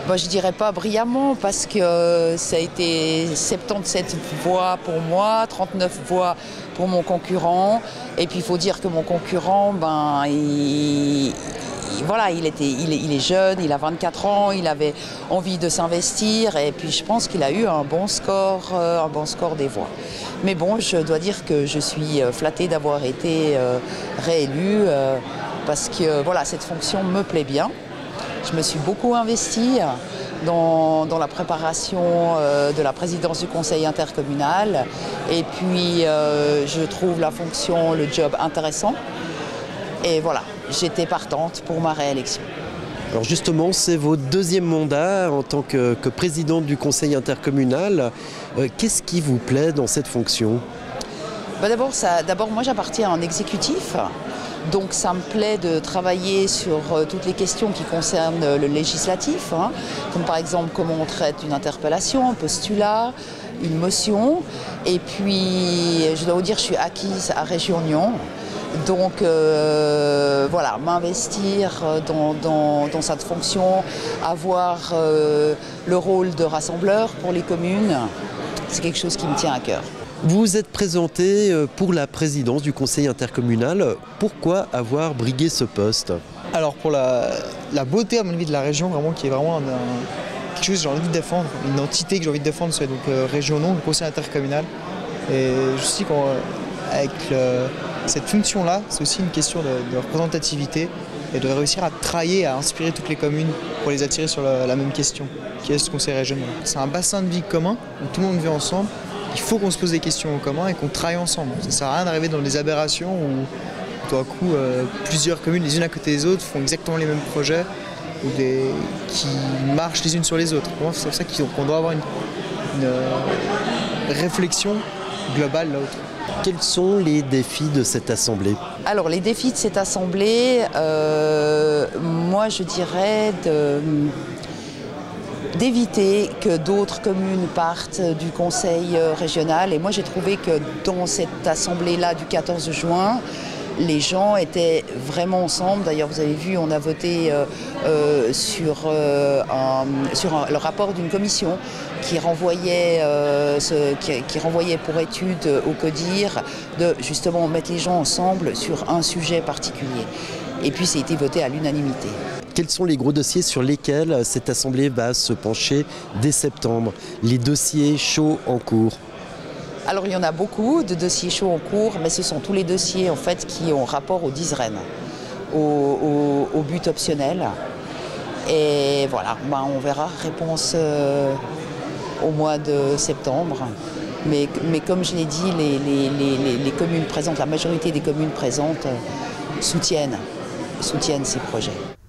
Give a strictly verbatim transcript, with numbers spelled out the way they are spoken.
Bah, je dirais pas brillamment parce que euh, ça a été soixante-dix-sept voix pour moi, trente-neuf voix pour mon concurrent. Et puis il faut dire que mon concurrent, ben, il, il, voilà, il, était, il, est, il est jeune, il a vingt-quatre ans, il avait envie de s'investir. Et puis je pense qu'il a eu un bon score, euh, un bon score des voix. Mais bon, je dois dire que je suis flattée d'avoir été euh, réélue euh, parce que voilà, cette fonction me plaît bien. Je me suis beaucoup investie dans, dans la préparation euh, de la présidence du conseil intercommunal et puis euh, je trouve la fonction, le job intéressant et voilà, j'étais partante pour ma réélection. Alors justement, c'est votre deuxième mandat en tant que, que présidente du conseil intercommunal. Euh, Qu'est-ce qui vous plaît dans cette fonction? Ben d'abord, d'abord, moi j'appartiens à un exécutif. Donc ça me plaît de travailler sur euh, toutes les questions qui concernent euh, le législatif, hein, comme par exemple comment on traite une interpellation, un postulat, une motion. Et puis je dois vous dire, je suis acquise à Région Nyon. Donc euh, voilà, m'investir dans, dans, dans cette fonction, avoir euh, le rôle de rassembleur pour les communes, c'est quelque chose qui me tient à cœur. Vous vous êtes présenté pour la présidence du conseil intercommunal. Pourquoi avoir brigué ce poste? Alors pour la, la beauté à mon avis de la région, vraiment qui est vraiment un, un, quelque chose que j'ai envie de défendre, une entité que j'ai envie de défendre, c'est donc euh, Région Nyon, le conseil intercommunal. Et je sais qu'avec cette fonction-là, c'est aussi une question de, de représentativité et de réussir à travailler, à inspirer toutes les communes pour les attirer sur la, la même question, qui est ce conseil régional. C'est un bassin de vie commun où tout le monde vit ensemble. Il faut qu'on se pose des questions en commun et qu'on travaille ensemble. Ça ne sert à rien d'arriver dans des aberrations où tout à coup euh, plusieurs communes les unes à côté des autres font exactement les mêmes projets ou des, qui marchent les unes sur les autres. C'est pour ça qu'on doit avoir une, une euh, réflexion globale là-autour. Quels sont les défis de cette assemblée? Alors les défis de cette assemblée, euh, moi je dirais de... d'éviter que d'autres communes partent du conseil régional. Et moi, j'ai trouvé que dans cette assemblée-là du quatorze juin, les gens étaient vraiment ensemble. D'ailleurs, vous avez vu, on a voté euh, euh, sur, euh, un, sur un, le rapport d'une commission qui renvoyait, euh, ce, qui, qui renvoyait pour étude au CODIR de justement mettre les gens ensemble sur un sujet particulier. Et puis, ça a été voté à l'unanimité. Quels sont les gros dossiers sur lesquels cette assemblée va se pencher dès septembre? Les dossiers chauds en cours? Alors il y en a beaucoup de dossiers chauds en cours, mais ce sont tous les dossiers en fait qui ont rapport au DISREN, au, au, au but optionnel. Et voilà, ben, on verra, réponse euh, au mois de septembre. Mais, mais comme je l'ai dit, les, les, les, les communes présentes, la majorité des communes présentes euh, soutiennent, soutiennent ces projets.